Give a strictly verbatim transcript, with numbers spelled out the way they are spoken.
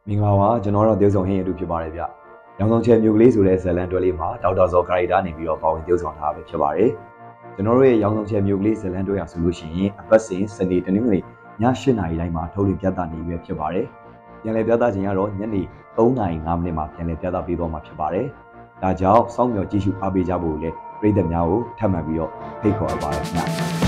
မင်္ဂလာပါကျွန်တော်တို့တေးဆောင်ဟင်းရတူဖြစ်ပါတယ်ဗျ။ရောင်ဆောင်ချဲမြို့ကလေးဆိုတဲ့ဇလန်တွဲလေးမှာဒေါက်တာဇော်ကာရီတာနေပြီးတော့ပါဝင်တေးဆောင်ထားပဲဖြစ်ပါတယ်။ကျွန်တော်တို့ရဲ့ရောင်ဆောင်ချဲမြို့ကလေးဇလန်တွဲရဆိုလို့ရှိရင်အပတ်စဉ်စနေတနင်္ဂနွေည၈နာရီတိုင်းမှာထုတ်လွှင့်ပြသနေပြီဖြစ်ပါတယ်။ပြန်လည်ပြသခြင်းကတော့ညနေ၃နာရီ၅မိနစ်မှာပြန်လည်ပြသပေးသွားမှာဖြစ်ပါတယ်။ဒါကြောင့်စောင့်မျှော်ကြည့်ရှုအားပေးကြဖို့လည်းပရိသတ်များကိုထပ်မံပြီးတော့ဖိတ်ခေါ်အပ်ပါတယ်ခင်ဗျာ။